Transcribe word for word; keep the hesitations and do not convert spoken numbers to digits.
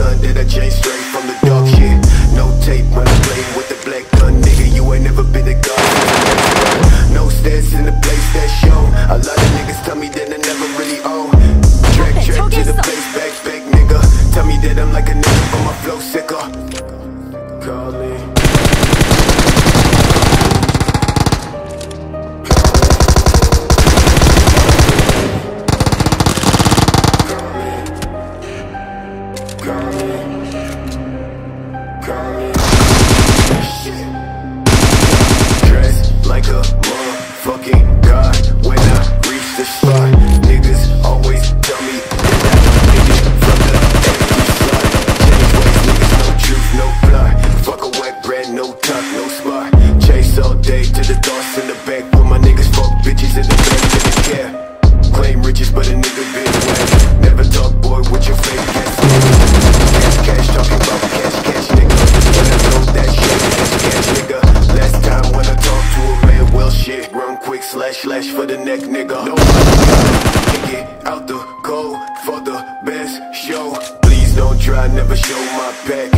son that I changed straight from the dog shit. No tape when I play with the black gun, nigga, you ain't never been a god. No stats in the place that show. A lot of niggas tell me that I never really own. Track, track to the place, back, back, nigga. Tell me that I'm like a nigga, but my flow sicker. Call me. Like a motherfucking god when I reach the spot. Niggas always tell me that I made it from the empty slot. Change ways, niggas, no truth, no plot. Fuck a wet brand, no top, no spot. Chase all day to the thoughts in the back. Put my niggas fuck bitches in the back, didn't care. Claim riches, but a nigga been whack. Never talk, boy, with your fake ass. Cash, cash, talking about cash, cash, nigga. When I know that shit, cash, cash, nigga. Last time when I talked to a man, well shit, run quick, slash, slash for the neck, nigga. No, get out the cold for the best show. Please don't try, never show my back.